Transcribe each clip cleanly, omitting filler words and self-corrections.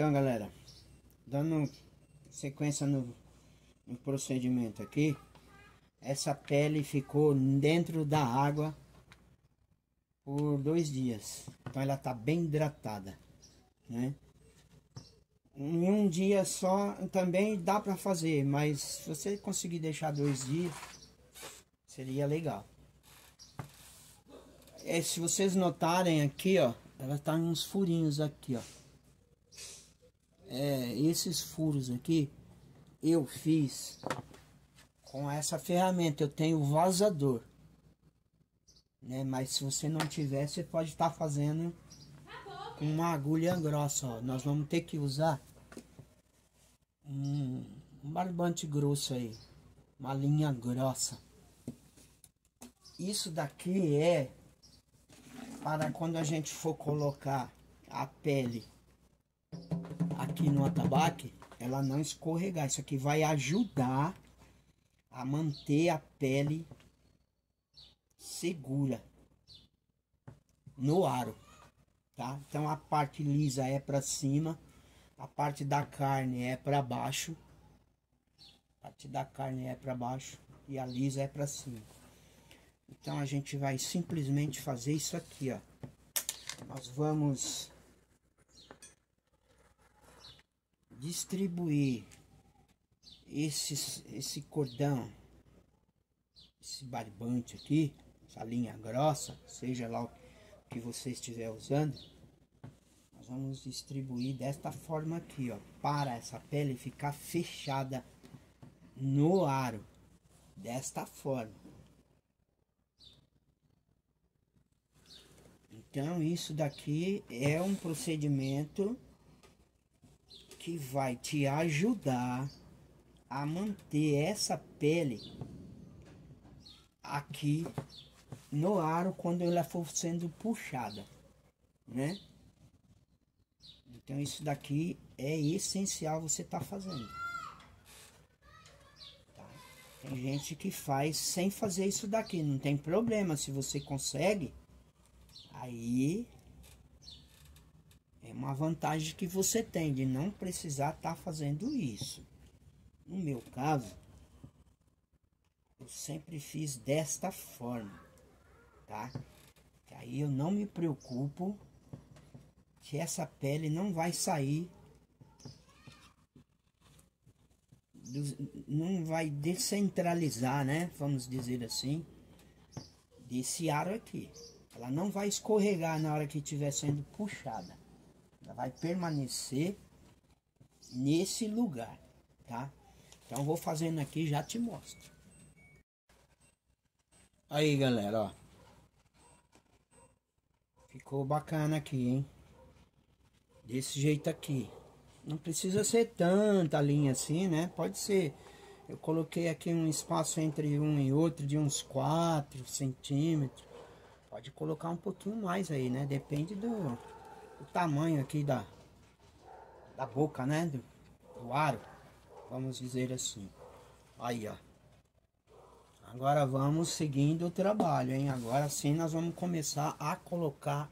Então, galera, dando sequência no procedimento aqui, essa pele ficou dentro da água por 2 dias. Então ela tá bem hidratada, né? Em um dia só também dá para fazer, mas se você conseguir deixar 2 dias, seria legal. Se vocês notarem aqui, ó, ela tá em uns furinhos aqui, ó. Esses furos aqui eu fiz com essa ferramenta. Eu tenho vazador, né? Mas se você não tiver, você pode estar fazendo com uma agulha grossa, ó. Nós vamos ter que usar um barbante grosso aí, uma linha grossa. Isso daqui é para quando a gente for colocar a pele aqui no atabaque, ela não escorregar. Isso aqui vai ajudar a manter a pele segura no aro, tá? Então a parte lisa é para cima, a parte da carne é para baixo, e a lisa é para cima. Então a gente vai simplesmente fazer isso aqui, ó. Nós vamos distribuir esse cordão, esse barbante aqui, essa linha grossa, seja lá o que você estiver usando. Nós vamos distribuir desta forma aqui, ó, para essa pele ficar fechada no aro, desta forma. Então isso daqui é um procedimento que vai te ajudar a manter essa pele aqui no aro quando ela for sendo puxada, né? Então isso daqui é essencial você tá fazendo, tá? Tem gente que faz sem fazer isso daqui, não tem problema. Se você consegue, aí é uma vantagem que você tem de não precisar estar fazendo isso. No meu caso, eu sempre fiz desta forma, tá? Que aí eu não me preocupo que essa pele não vai sair, não vai descentralizar, né? Vamos dizer assim, desse aro aqui. Ela não vai escorregar na hora que estiver sendo puxada. Ela vai permanecer nesse lugar, tá? Então eu vou fazendo aqui e já te mostro. Aí, galera, ó. Ficou bacana aqui, hein? Desse jeito aqui. Não precisa ser tanta linha assim, né? Pode ser. Eu coloquei aqui um espaço entre um e outro de uns 4 centímetros. Pode colocar um pouquinho mais aí, né? Depende do tamanho aqui da boca, né? Do aro. Vamos dizer assim. Aí, ó. Agora vamos seguindo o trabalho, hein? Agora sim nós vamos começar a colocar.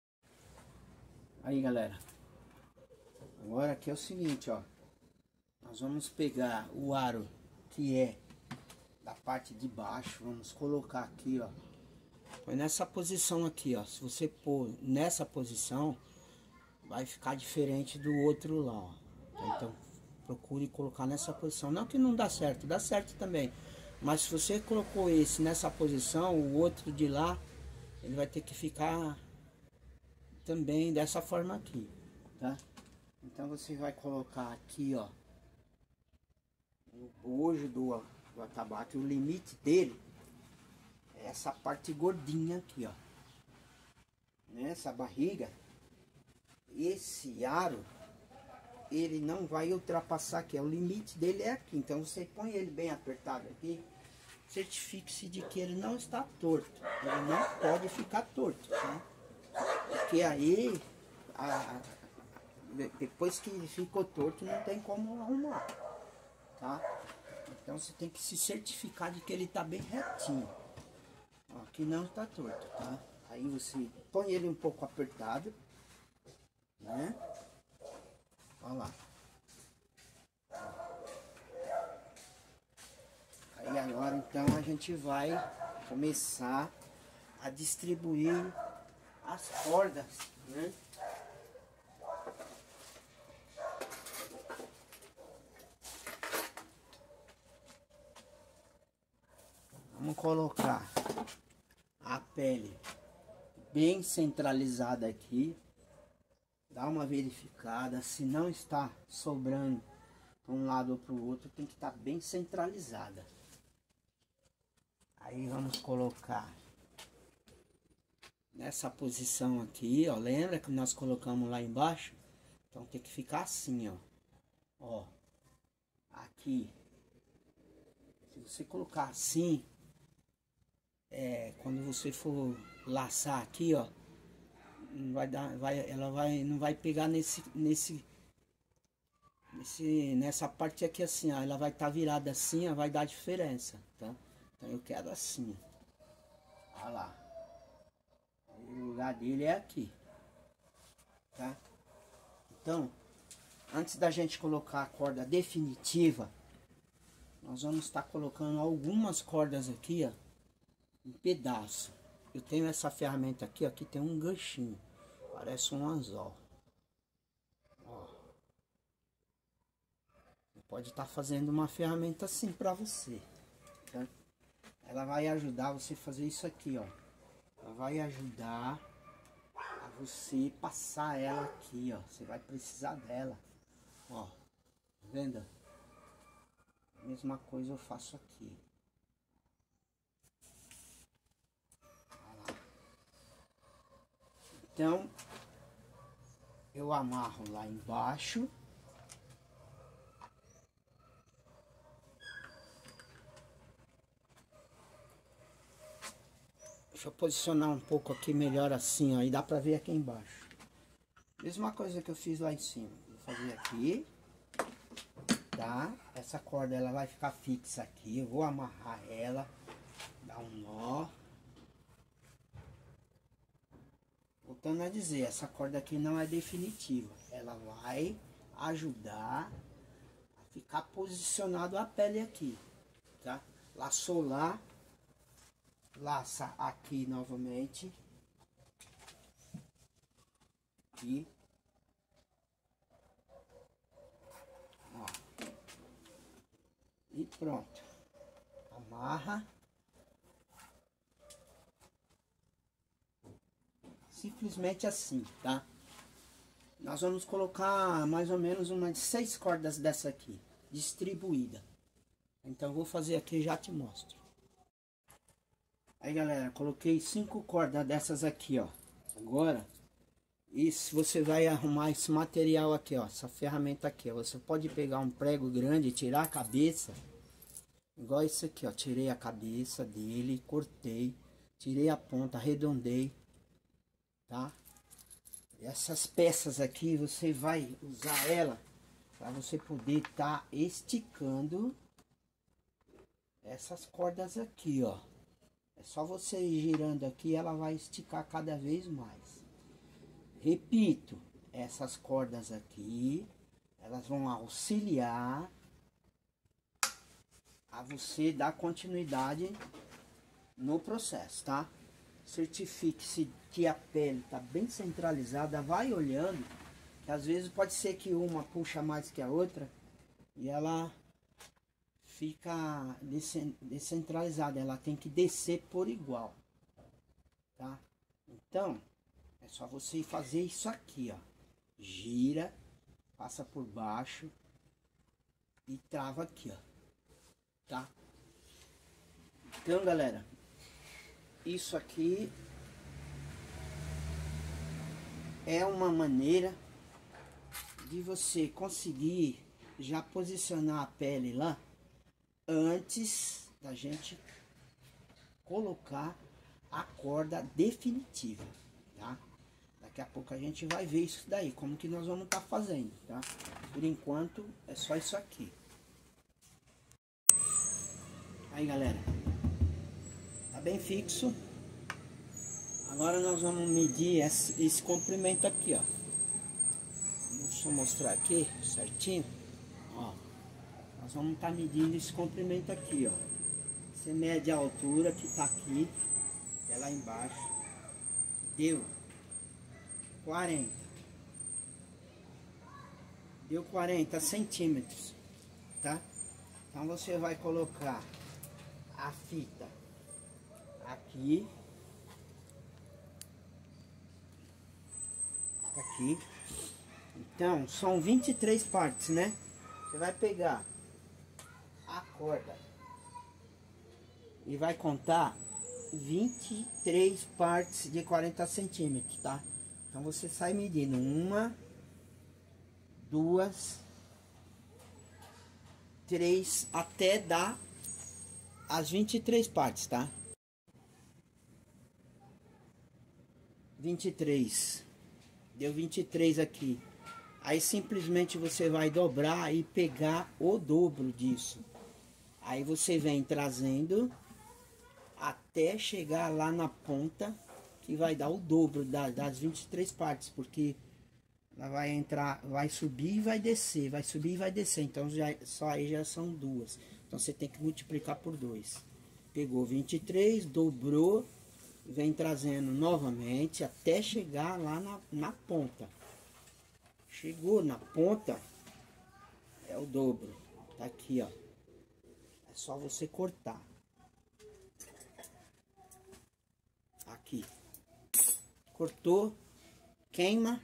Aí, galera. Agora aqui é o seguinte, ó. Nós vamos pegar o aro que é da parte de baixo. Vamos colocar aqui, ó. Põe nessa posição aqui, ó. Se você pôr nessa posição, vai ficar diferente do outro lá, ó. Então procure colocar nessa posição. Não que não dá certo também. Mas se você colocou esse nessa posição, o outro de lá, ele vai ter que ficar também dessa forma aqui, tá? Então você vai colocar aqui, ó, o bojo do atabaque. O limite dele é essa parte gordinha aqui, ó. Nessa barriga, esse aro, ele não vai ultrapassar aqui, o limite dele é aqui. Então você põe ele bem apertado aqui, certifique-se de que ele não está torto. Ele não pode ficar torto, tá? Porque aí, depois que ele ficou torto, não tem como arrumar, tá? Então você tem que se certificar de que ele está bem retinho, ó, que não está torto, tá? Aí você põe ele um pouco apertado, né? Olha lá. Aí agora então a gente vai começar a distribuir as cordas, né? Vamos colocar a pele bem centralizada aqui. Dá uma verificada, se não está sobrando para um lado ou para o outro, tem que estar bem centralizada. Aí vamos colocar nessa posição aqui, ó. Lembra que nós colocamos lá embaixo? Então tem que ficar assim, ó. Ó, aqui. Se você colocar assim, quando você for laçar aqui, ó, não vai dar, não vai pegar nessa parte aqui assim, ó. Ela vai estar virada assim, ó, vai dar diferença, tá? Então eu quero assim, ó. Olha lá. O lugar dele é aqui, tá? Então, antes da gente colocar a corda definitiva, nós vamos estar colocando algumas cordas aqui, ó, em pedaço. Eu tenho essa ferramenta aqui, ó, aqui tem um ganchinho, parece um anzol. Ó. Você pode estar fazendo uma ferramenta assim para você, tá? Ela vai ajudar você a fazer isso aqui, ó. Ela vai ajudar a você passar ela aqui, ó. Você vai precisar dela, ó. Tá vendo? A mesma coisa eu faço aqui. Então, eu amarro lá embaixo. Deixa eu posicionar um pouco aqui melhor assim, ó. E dá pra ver aqui embaixo. Mesma coisa que eu fiz lá em cima. Vou fazer aqui. Tá? Essa corda ela vai ficar fixa aqui. Eu vou amarrar ela. Dar um nó. Voltando a dizer, essa corda aqui não é definitiva. Ela vai ajudar a ficar posicionado a pele aqui, tá? Laçou lá, laça aqui novamente. Aqui. Ó. E pronto. Amarra. Simplesmente assim, tá? Nós vamos colocar mais ou menos umas 6 cordas dessa aqui, distribuída. Então vou fazer aqui e já te mostro. Aí galera, coloquei 5 cordas dessas aqui, ó. Agora, isso você vai arrumar esse material aqui, ó. Essa ferramenta aqui, ó. Você pode pegar um prego grande e tirar a cabeça. Igual isso aqui, ó. Tirei a cabeça dele, cortei, tirei a ponta, arredondei. Tá? Essas peças aqui você vai usar ela para você poder estar esticando essas cordas aqui, ó. É só você ir girando aqui, ela vai esticar cada vez mais. Repito, essas cordas aqui, elas vão auxiliar a você dar continuidade no processo, tá? Certifique-se que a pele está bem centralizada, vai olhando, que às vezes pode ser que uma puxa mais que a outra e ela fica descentralizada, ela tem que descer por igual, tá? Então, é só você fazer isso aqui, ó. Gira, passa por baixo e trava aqui, ó, tá? Então, galera, isso aqui é uma maneira de você conseguir já posicionar a pele lá antes da gente colocar a corda definitiva, tá? Daqui a pouco a gente vai ver isso daí, como que nós vamos estar fazendo, tá? Por enquanto é só isso aqui. Aí galera, tá bem fixo. Agora nós vamos medir esse comprimento aqui, ó. Deixa eu mostrar aqui certinho. Ó, nós vamos estar medindo esse comprimento aqui, ó. Você mede a altura que tá aqui, é lá embaixo. Deu 40. Deu 40 centímetros, tá? Então você vai colocar a fita aqui. Aqui. Então, são 23 partes, né? Você vai pegar a corda e vai contar 23 partes de 40 centímetros, tá? Então você sai medindo 1, 2, 3, até dar as 23 partes, tá? 23. Deu 23 aqui. Aí simplesmente você vai dobrar e pegar o dobro disso. Aí você vem trazendo até chegar lá na ponta, que vai dar o dobro das 23 partes, porque ela vai entrar, vai subir e vai descer, vai subir e vai descer. Então já, só aí já são duas. Então você tem que multiplicar por 2. Pegou 23, dobrou, vem trazendo novamente até chegar lá na ponta. Chegou na ponta, é o dobro. Tá aqui, ó. É só você cortar. Aqui. Cortou, queima.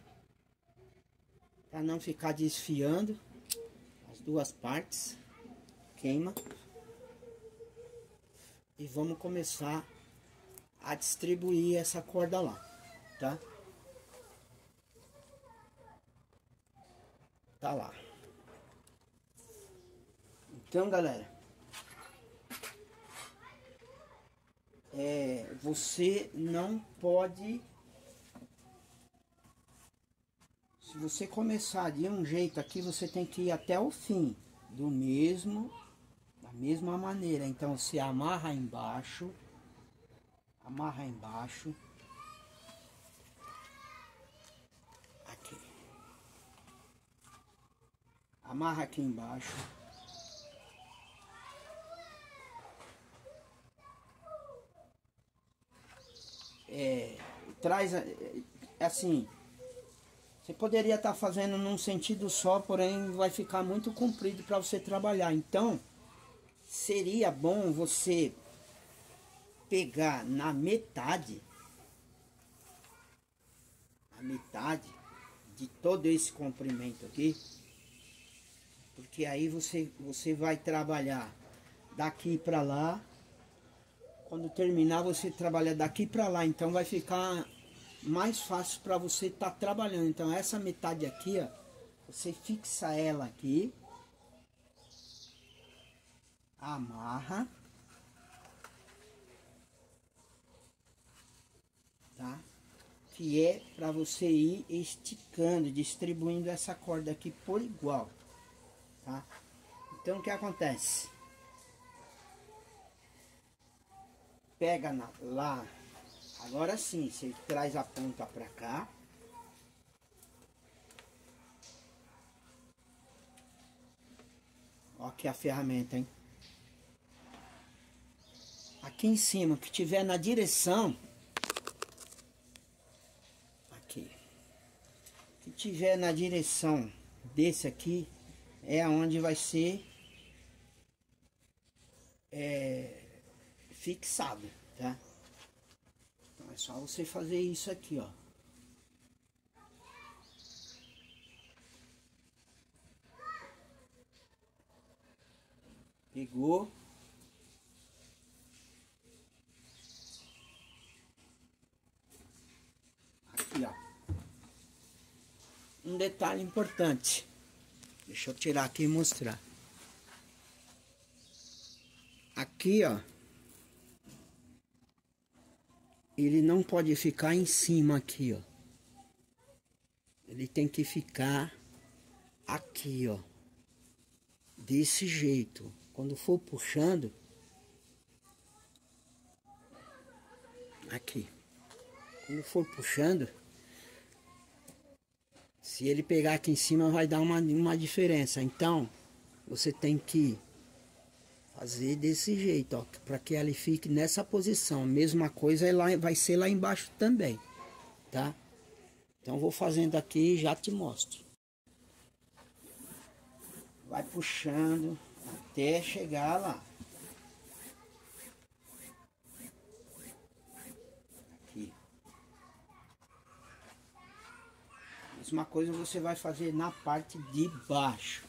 Para não ficar desfiando as duas partes. Queima. E vamos começar a distribuir essa corda lá, tá? Tá lá. Então, galera, você não pode, se você começar de um jeito aqui, você tem que ir até o fim da mesma maneira. Então você amarra embaixo, aqui, amarra aqui embaixo, traz assim. Você poderia estar fazendo num sentido só, porém vai ficar muito comprido para você trabalhar. Então seria bom você pegar na metade, a metade de todo esse comprimento aqui, porque aí você vai trabalhar daqui para lá. Quando terminar, você trabalha daqui para lá, então vai ficar mais fácil para você estar trabalhando. Então essa metade aqui, ó, você fixa ela aqui, amarra, tá? Que é para você ir esticando, distribuindo essa corda aqui por igual, tá? Então o que acontece? Pega lá, agora sim, você traz a ponta para cá. Ó aqui a ferramenta, hein? Aqui em cima, que tiver na direção, aqui, que tiver na direção desse aqui, é onde vai ser fixado, tá? Então é só você fazer isso aqui, ó. Pegou. Aqui, ó. Um detalhe importante. Deixa eu tirar aqui e mostrar. Aqui, ó. Ele não pode ficar em cima aqui, ó. Ele tem que ficar aqui, ó. Desse jeito. Quando for puxando, aqui. Quando for puxando, Se ele pegar aqui em cima vai dar uma diferença. Então, você tem que fazer desse jeito, ó, para que ele fique nessa posição. Mesma coisa vai ser lá embaixo também, tá? Então vou fazendo aqui e já te mostro. Vai puxando até chegar lá. Aqui. Mesma coisa você vai fazer na parte de baixo.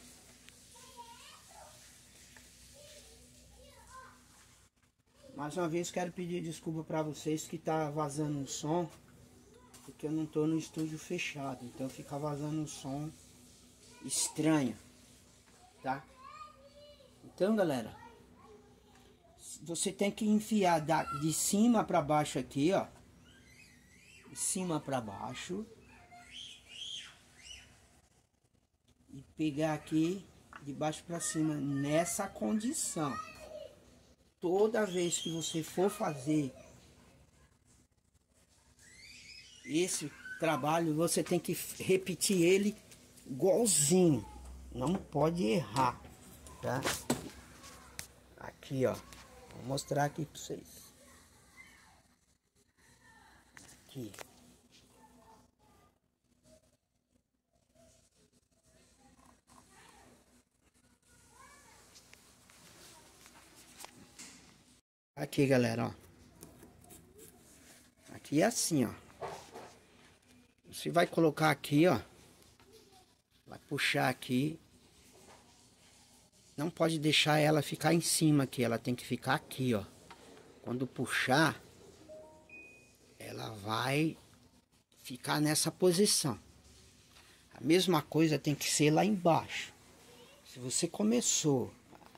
Mais uma vez quero pedir desculpa para vocês que tá vazando um som, porque eu não tô no estúdio fechado, então fica vazando um som estranho, tá? Então, galera, você tem que enfiar de cima para baixo aqui, ó, de cima para baixo, e pegar aqui de baixo para cima nessa condição. Toda vez que você for fazer esse trabalho, você tem que repetir ele igualzinho. Não pode errar, tá? Aqui, ó. Vou mostrar aqui pra vocês. Aqui. Aqui, galera, ó. Aqui é assim, ó. Você vai colocar aqui, ó. Vai puxar aqui. Não pode deixar ela ficar em cima aqui. Ela tem que ficar aqui, ó. Quando puxar, ela vai ficar nessa posição. A mesma coisa tem que ser lá embaixo. Se você começou,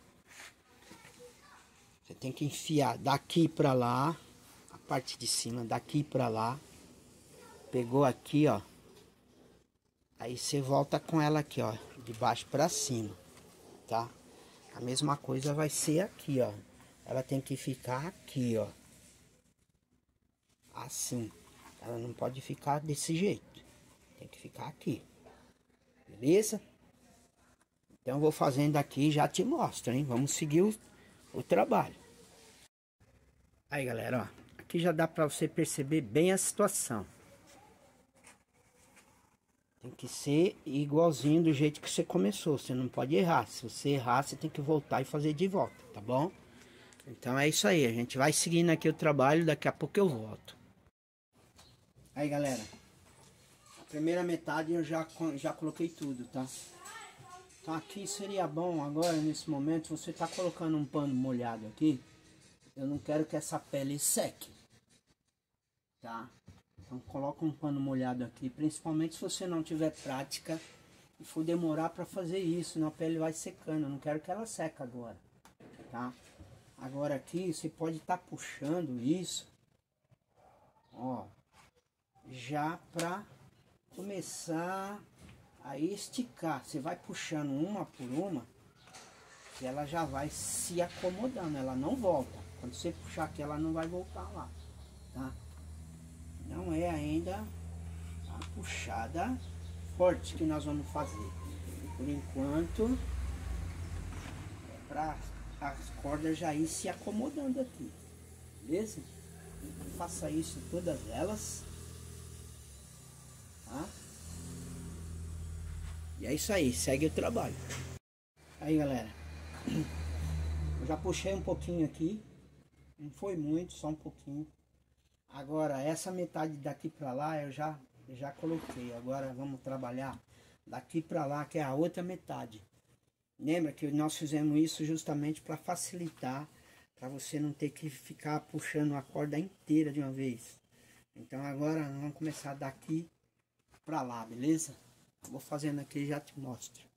você tem que enfiar daqui pra lá, a parte de cima, daqui pra lá. Pegou aqui, ó. Aí você volta com ela aqui, ó, de baixo pra cima, tá? A mesma coisa vai ser aqui, ó. Ela tem que ficar aqui, ó. Assim. Ela não pode ficar desse jeito. Tem que ficar aqui. Beleza? Então eu vou fazendo aqui e já te mostro, hein? Vamos seguir o trabalho. Aí, galera, ó. Aqui já dá pra você perceber bem a situação. Tem que ser igualzinho do jeito que você começou. Você não pode errar. Se você errar, você tem que voltar e fazer de volta, tá bom? Então é isso aí. A gente vai seguindo aqui o trabalho. Daqui a pouco eu volto. Aí, galera. A primeira metade eu já coloquei tudo, tá? Então aqui seria bom agora, nesse momento, você tá colocando um pano molhado aqui. Eu não quero que essa pele seque, tá? Então coloca um pano molhado aqui, principalmente se você não tiver prática e for demorar para fazer isso, senão a pele vai secando. Eu não quero que ela seque agora, tá? Agora aqui você pode estar puxando isso, ó, já para começar a esticar. Você vai puxando uma por uma, que ela já vai se acomodando, ela não volta. Quando você puxar aqui, ela não vai voltar lá, tá? Não é ainda a puxada forte que nós vamos fazer. Por enquanto, é para as cordas já ir se acomodando aqui, beleza? Faça isso todas elas, tá? E é isso aí, segue o trabalho. Aí, galera, eu já puxei um pouquinho aqui, não foi muito, só um pouquinho. Agora, essa metade daqui pra lá eu já coloquei. Agora vamos trabalhar daqui pra lá, que é a outra metade. Lembra que nós fizemos isso justamente para facilitar, para você não ter que ficar puxando a corda inteira de uma vez. Então agora nós vamos começar daqui pra lá, beleza? Vou fazendo aqui e já te mostro.